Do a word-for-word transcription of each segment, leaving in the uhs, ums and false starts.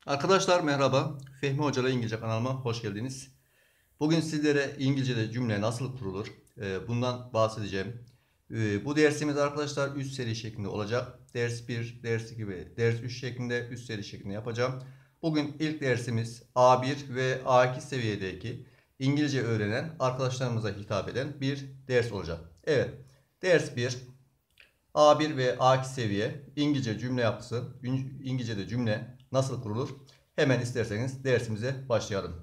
Arkadaşlar merhaba. Fehmi Hoca'la İngilizce kanalıma hoş geldiniz. Bugün sizlere İngilizce'de cümle nasıl kurulur bundan bahsedeceğim. Bu dersimiz arkadaşlar üç seri şeklinde olacak. Ders bir, ders iki ve ders üç şeklinde üç seri şeklinde yapacağım. Bugün ilk dersimiz A bir ve A iki seviyedeki İngilizce öğrenen arkadaşlarımıza hitap eden bir ders olacak. Evet, ders bir. A bir ve A iki seviye İngilizce cümle yapısı, İngilizce'de cümle nasıl kurulur? Hemen isterseniz dersimize başlayalım.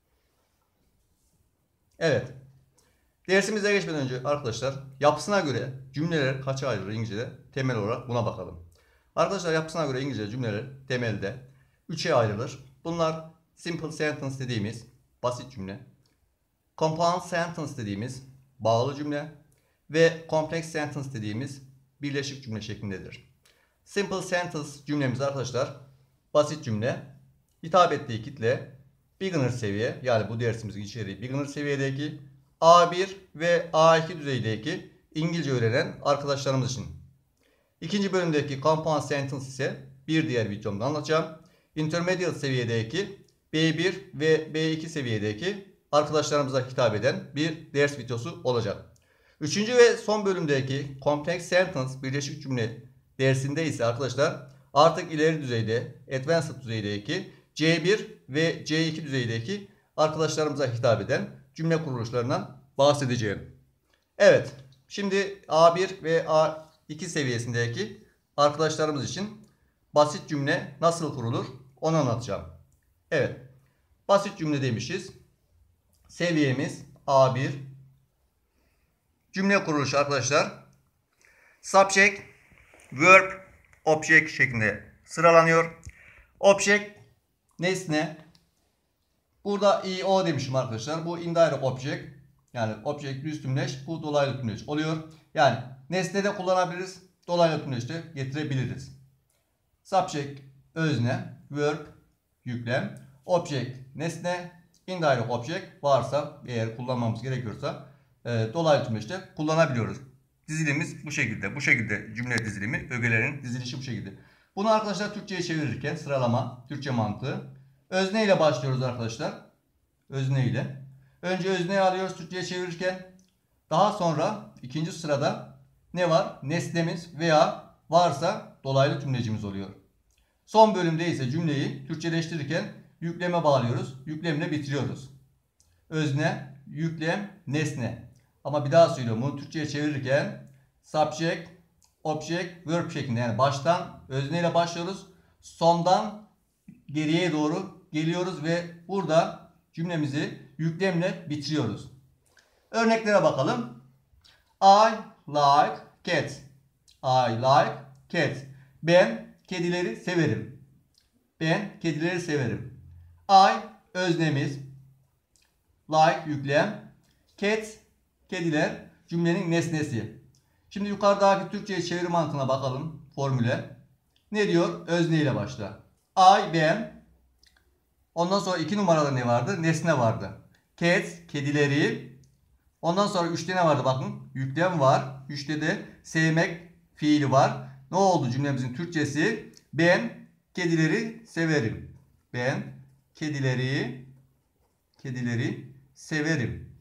Evet. Dersimize geçmeden önce arkadaşlar yapısına göre cümleler kaça ayrılır İngilizce'de? Temel olarak buna bakalım. Arkadaşlar yapısına göre İngilizce cümleler temelde üçe ayrılır. Bunlar simple sentence dediğimiz basit cümle, compound sentence dediğimiz bağlı cümle ve complex sentence dediğimiz birleşik cümle şeklindedir. Simple sentence cümlemiz arkadaşlar basit cümle, hitap ettiği kitle beginner seviye, yani bu dersimizin içeriği beginner seviyedeki A bir ve A iki düzeydeki İngilizce öğrenen arkadaşlarımız için. İkinci bölümdeki compound sentence ise bir diğer videomda anlatacağım. Intermediate seviyedeki B bir ve B iki seviyedeki arkadaşlarımıza hitap eden bir ders videosu olacak. Üçüncü ve son bölümdeki complex sentence birleşik cümle dersinde ise arkadaşlar artık ileri düzeyde, advanced düzeydeki C bir ve C iki düzeydeki arkadaşlarımıza hitap eden cümle kuruluşlarından bahsedeceğim. Evet, şimdi A bir ve A iki seviyesindeki arkadaşlarımız için basit cümle nasıl kurulur onu anlatacağım. Evet, basit cümle demişiz. Seviyemiz A bir. Cümle kuruluşu arkadaşlar subject, verb, object şeklinde sıralanıyor. Object nesne. Burada io demişim arkadaşlar. Bu indirect object. Yani object düz tümleç. Bu dolaylı tümleç oluyor. Yani nesne de kullanabiliriz. Dolaylı tümleç de getirebiliriz. Subject özne. Verb yüklem. Object nesne. Indirect object varsa eğer kullanmamız gerekiyorsa e, dolaylı tümleçte kullanabiliyoruz. Dizilimiz bu şekilde. Bu şekilde cümle dizilimi, ögelerin dizilişi bu şekilde. Bunu arkadaşlar Türkçe'ye çevirirken sıralama, Türkçe mantığı. Özne ile başlıyoruz arkadaşlar. Özne ile. Önce özneyi alıyoruz Türkçe'ye çevirirken. Daha sonra ikinci sırada ne var? Nesnemiz veya varsa dolaylı tümlecimiz oluyor. Son bölümde ise cümleyi Türkçeleştirirken yükleme bağlıyoruz. Yüklemle bitiriyoruz. Özne, yüklem, nesne. Ama bir daha söylüyorum, bunu Türkçe'ye çevirirken subject, object, verb şeklinde, yani baştan özneyle başlıyoruz. Sondan geriye doğru geliyoruz ve burada cümlemizi yüklemle bitiriyoruz. Örneklere bakalım. I like cats. I like cats. Ben kedileri severim. Ben kedileri severim. I öznemiz. Like yüklem. Cats kediler cümlenin nesnesi. Şimdi yukarıdaki Türkçe'ye çeviri mantığına bakalım formüle. Ne diyor? Özne ile başla. I, ben. Ondan sonra iki numarada ne vardı? Nesne vardı. Cats, kedileri. Ondan sonra üçte ne vardı? Bakın yüklem var. Üçte de sevmek fiili var. Ne oldu cümlemizin Türkçesi? Ben kedileri severim. Ben kedileri kedileri severim.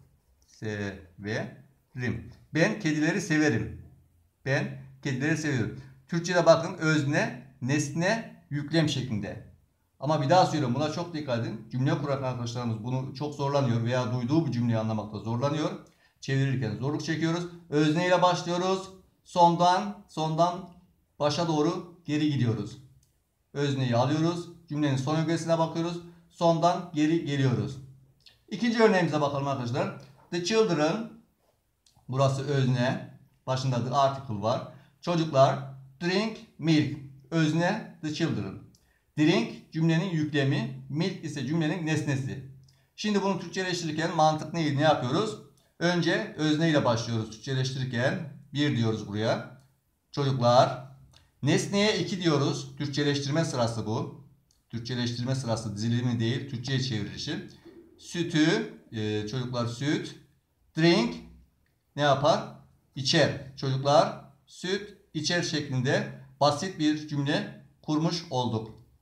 Severim. Ben kedileri severim. Ben kedileri seviyorum. Türkçe'de bakın özne, nesne, yüklem şeklinde. Ama bir daha söylüyorum, buna çok dikkat edin. Cümle kuran arkadaşlarımız bunu çok zorlanıyor veya duyduğu bir cümleyi anlamakta zorlanıyor. Çevirirken zorluk çekiyoruz. Özne ile başlıyoruz. Sondan, sondan başa doğru geri gidiyoruz. Özneyi alıyoruz. Cümlenin son ögesine bakıyoruz. Sondan geri geliyoruz. İkinci örneğimize bakalım arkadaşlar. The children, burası özne. Başında the article var. Çocuklar drink milk. Özne the children. Drink cümlenin yüklemi, milk ise cümlenin nesnesi. Şimdi bunu Türkçeleştirirken mantık neydi? Ne yapıyoruz? Önce özne ile başlıyoruz Türkçeleştirirken. Bir diyoruz buraya. Çocuklar. Nesneye iki diyoruz. Türkçeleştirme sırası bu. Türkçeleştirme sırası dizilimi değil, Türkçe'ye çevrilişi. Sütü, e, çocuklar süt. Drink ne yapar? İçer. Çocuklar süt içer şeklinde basit bir cümle kurmuş olduk.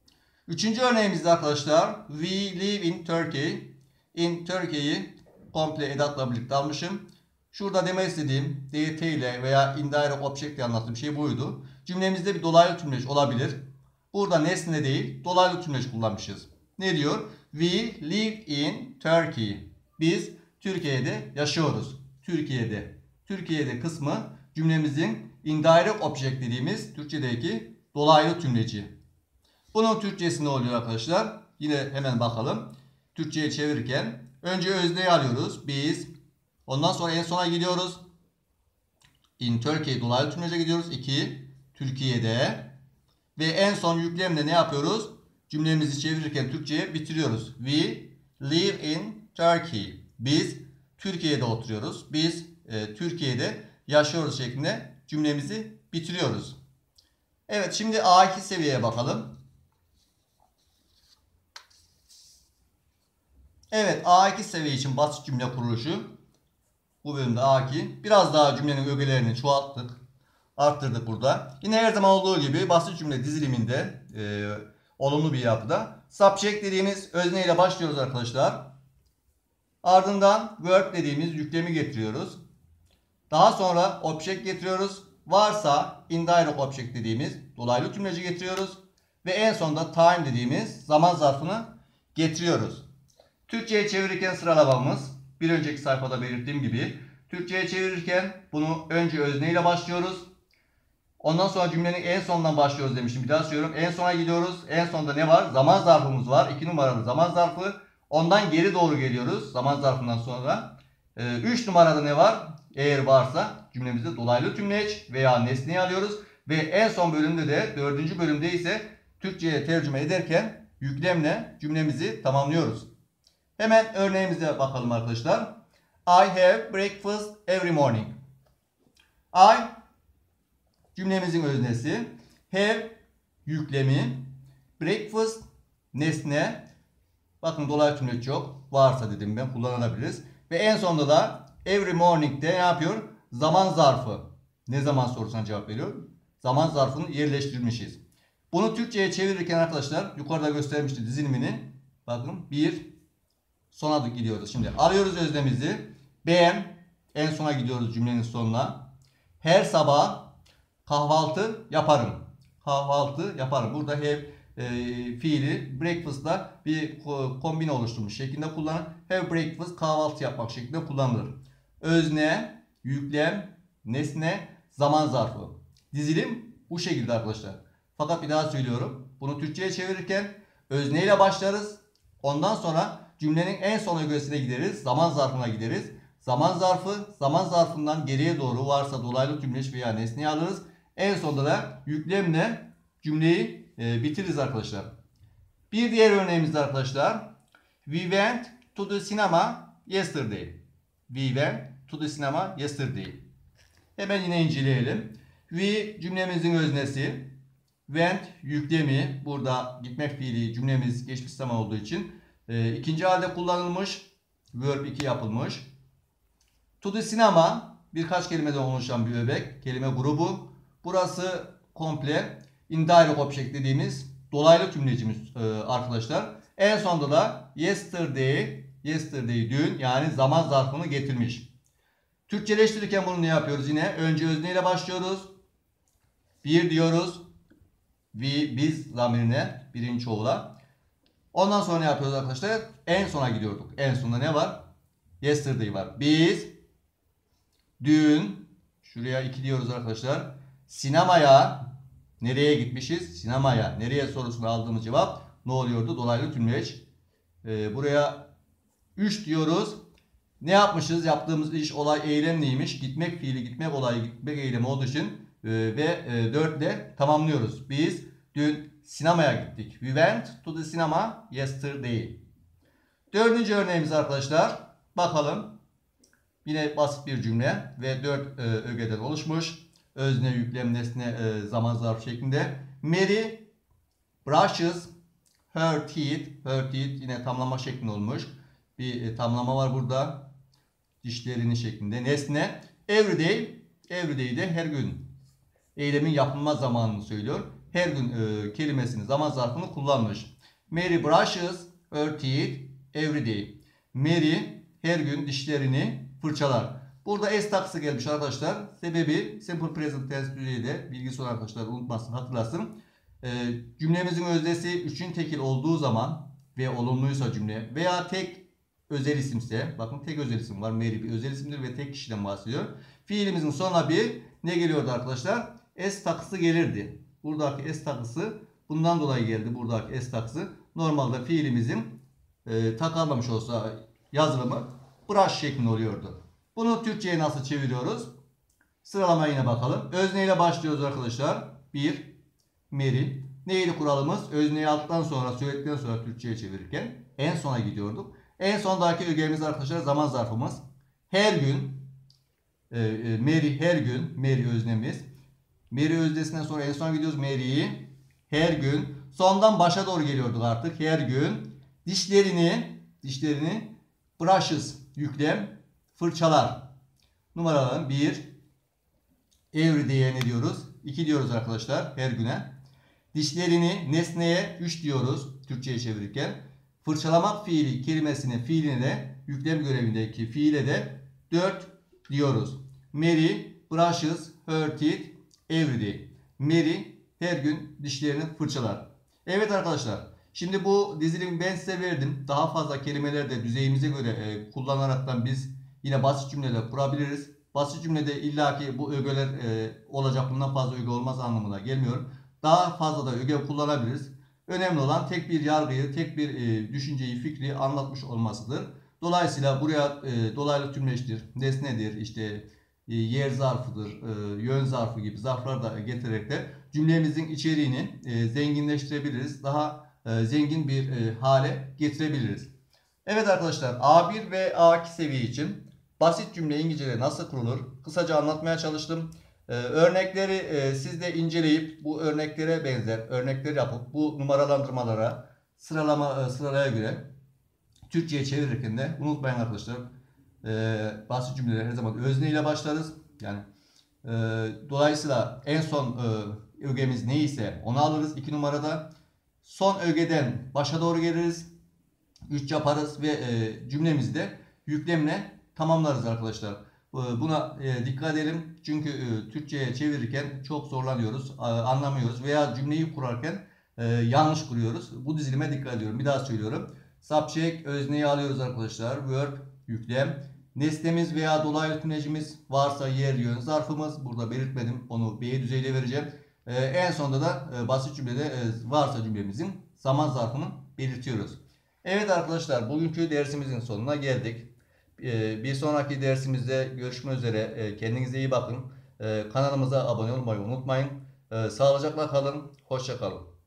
Üçüncü örneğimizde arkadaşlar we live in Turkey. In Turkey'yi komple edatla birlikte almışım. Şurada demek istediğim D T ile veya indirect object ile anlattığım şey buydu. Cümlemizde bir dolaylı tümleç olabilir. Burada nesne değil dolaylı tümleç kullanmışız. Ne diyor? We live in Turkey. Biz Türkiye'de yaşıyoruz. Türkiye'de. Türkiye'de kısmı cümlemizin indirect object dediğimiz Türkçedeki dolaylı tümleci. Bunun Türkçesi ne oluyor arkadaşlar? Yine hemen bakalım. Türkçe'ye çevirirken önce özneyi alıyoruz. Biz. Ondan sonra en sona gidiyoruz. In Turkey dolaylı tümlece gidiyoruz. iki. Türkiye'de. Ve en son yüklemle ne yapıyoruz? Cümlemizi çevirirken Türkçe'ye bitiriyoruz. We live in Turkey. Biz Türkiye'de oturuyoruz. Biz e, Türkiye'de yaşıyoruz şeklinde cümlemizi bitiriyoruz. Evet, şimdi A iki seviyeye bakalım. Evet, A iki seviye için basit cümle kuruluşu. Bu bölümde A iki. Biraz daha cümlenin ögelerini çoğalttık. Arttırdık burada. Yine her zaman olduğu gibi basit cümle diziliminde e, olumlu bir yapıda. Subject dediğimiz özneyle başlıyoruz arkadaşlar. Ardından verb dediğimiz yüklemi getiriyoruz. Daha sonra object getiriyoruz. Varsa indirect object dediğimiz dolaylı tümleci getiriyoruz. Ve en sonunda time dediğimiz zaman zarfını getiriyoruz. Türkçe'ye çevirirken sıralamamız bir önceki sayfada belirttiğim gibi. Türkçe'ye çevirirken bunu önce özneyle başlıyoruz. Ondan sonra cümlenin en sonundan başlıyoruz demiştim. Bir daha söylüyorum. En sona gidiyoruz. En sonda ne var? Zaman zarfımız var. iki numaralı zaman zarfı. Ondan geri doğru geliyoruz. Zaman zarfından sonra. üç numarada ne var? Eğer varsa cümlemizde dolaylı tümleç veya nesneyi alıyoruz. Ve en son bölümde de dördüncü bölümde ise Türkçe'ye tercüme ederken yüklemle cümlemizi tamamlıyoruz. Hemen örneğimize bakalım arkadaşlar. I have breakfast every morning. I cümlemizin öznesi. Have yüklemi. Breakfast nesne. Bakın dolaylı tümleç yok. Varsa dedim ben, kullanılabiliriz. Ve en sonunda da every morning'de ne yapıyor? Zaman zarfı. Ne zaman sorusuna cevap veriyor. Zaman zarfını yerleştirmişiz. Bunu Türkçe'ye çevirirken arkadaşlar yukarıda göstermişti dizilimini. Bakın bir sona gidiyoruz. Şimdi alıyoruz öznemizi. Ben en sona gidiyoruz cümlenin sonuna. Her sabah kahvaltı yaparım. Kahvaltı yaparım. Burada have e, fiili breakfast'la bir kombine oluşturmuş şeklinde kullanılır. Have breakfast kahvaltı yapmak şeklinde kullanılır. Özne, yüklem, nesne, zaman zarfı. Dizilim bu şekilde arkadaşlar. Fakat bir daha söylüyorum. Bunu Türkçe'ye çevirirken özneyle başlarız. Ondan sonra cümlenin en son ögesine gideriz. Zaman zarfına gideriz. Zaman zarfı, zaman zarfından geriye doğru varsa dolaylı tümleç veya nesneyi alırız. En sonunda da yüklemle cümleyi e, bitiririz arkadaşlar. Bir diğer örneğimizde arkadaşlar. We went to the cinema yesterday. We went to the cinema yesterday. Hemen yine inceleyelim. We cümlemizin öznesi. Went yüklemi. Burada gitmek fiili cümlemiz geçmiş zaman olduğu için e, ikinci halde kullanılmış. Verb iki yapılmış. To the cinema birkaç kelimeden oluşan bir öbek. Kelime grubu. Burası komple indirect object dediğimiz dolaylı tümlecimiz e, arkadaşlar. En sonunda da yesterday, yesterday dün, yani zaman zarfını getirmiş. Türkçeleştirirken bunu ne yapıyoruz yine? Önce özneyle başlıyoruz. Bir diyoruz. We, biz zamirine, birinci çoğula. Ondan sonra ne yapıyoruz arkadaşlar? En sona gidiyorduk. En sonunda ne var? Yesterday var. Biz dün, şuraya iki diyoruz arkadaşlar. Sinemaya nereye gitmişiz? Sinemaya. Nereye sorusuna aldığımız cevap ne oluyordu? Dolaylı tümleç. Ee, buraya üç diyoruz. Ne yapmışız? Yaptığımız iş, olay, eylem neymiş? Gitmek fiili, gitmek olayı, gitmek eylemi olduğu için e, ve e, dört ile tamamlıyoruz. Biz dün sinemaya gittik. We went to the cinema yesterday. Dördüncü örneğimiz arkadaşlar. Bakalım. Yine basit bir cümle ve dört e, ögeden oluşmuş. Özne, yüklem, nesne, e, zaman zarfı şeklinde. Mary brushes her teeth. Her teeth yine tamlama şeklinde olmuş. Bir e, tamlama var burada. Dişlerini şeklinde. Nesne. Everyday. Everyday de her gün. Eylemin yapılma zamanını söylüyor. Her gün e, kelimesini, zaman zarfını kullanmış. Mary brushes her teeth every day. Mary her gün dişlerini fırçalar. Burada s takısı gelmiş arkadaşlar. Sebebi simple present tense de bilgisi olan arkadaşlar unutmasın, hatırlasın. Ee, cümlemizin öznesi üçün tekil olduğu zaman ve olumluysa cümle veya tek özel isimse, bakın tek özel isim var. Mary bir özel isimdir ve tek kişiden bahsediyor. Fiilimizin sonuna bir ne geliyordu arkadaşlar? S takısı gelirdi. Buradaki s takısı bundan dolayı geldi. Buradaki s takısı. Normalde fiilimizin e, takarlamış olsa yazılımı brush şeklinde oluyordu. Bunu Türkçe'ye nasıl çeviriyoruz? Sıralamaya yine bakalım. Özneyle başlıyoruz arkadaşlar. bir. Mary. Neydi kuralımız? Özneyi alttan sonra, söyledikten sonra Türkçe'ye çevirirken en sona gidiyorduk. En sondaki ögemiz arkadaşlar zaman zarfımız. Her gün e, e, Mary her gün Mary öznemiz. Mary öznesinden sonra en sona gidiyoruz. Mary'yi her gün sondan başa doğru geliyorduk artık. Her gün dişlerini dişlerini brushes yüklem fırçalar. Numaralarım bir. Every day'e ne diyoruz? iki diyoruz arkadaşlar her güne. Dişlerini nesneye üç diyoruz Türkçe'ye çevirirken. Fırçalamak fiili kelimesine fiiline de yüklem görevindeki fiile de dört diyoruz. Mary brushes her teeth every day. Mary her gün dişlerini fırçalar. Evet arkadaşlar. Şimdi bu dizilimi ben size verdim. Daha fazla kelimeler de düzeyimize göre e, kullanaraktan biz yine basit cümleler kurabiliriz. Basit cümlede illaki bu ögeler e, olacak, bundan fazla öge olmaz anlamına gelmiyor. Daha fazla da öge kullanabiliriz. Önemli olan tek bir yargıyı, tek bir e, düşünceyi, fikri anlatmış olmasıdır. Dolayısıyla buraya e, dolaylı tümleçtir, nesnedir, işte e, yer zarfıdır, e, yön zarfı gibi zarflar da getirerek de cümlemizin içeriğini e, zenginleştirebiliriz. Daha e, zengin bir e, hale getirebiliriz. Evet arkadaşlar, A bir ve A iki seviye için basit cümle İngilizce'de nasıl kurulur? Kısaca anlatmaya çalıştım. Ee, örnekleri e, siz de inceleyip bu örneklere benzer örnekleri yapıp bu numaralandırmalara sıralama e, sıralaya göre Türkçe'ye çevirirken de unutmayın arkadaşlar. E, basit cümleler her zaman özne ile başlarız. Yani e, dolayısıyla en son e, ögemiz neyse onu alırız iki numarada. Son ögeden başa doğru geliriz. üç yaparız ve e, cümlemizi de yüklemle tamamlarız arkadaşlar. Buna dikkat edelim. Çünkü Türkçe'ye çevirirken çok zorlanıyoruz, anlamıyoruz veya cümleyi kurarken yanlış kuruyoruz. Bu dizilime dikkat ediyorum. Bir daha söylüyorum. Subject özneyi alıyoruz arkadaşlar. Verb yüklem. Nesnemiz veya dolaylı tümlecimiz varsa yer yön zarfımız. Burada belirtmedim. Onu B düzeyde vereceğim. En sonunda da basit cümlede varsa cümlemizin zaman zarfını belirtiyoruz. Evet arkadaşlar, bugünkü dersimizin sonuna geldik. Bir sonraki dersimizde görüşmek üzere. Kendinize iyi bakın. Kanalımıza abone olmayı unutmayın. Sağlıcakla kalın. Hoşça kalın.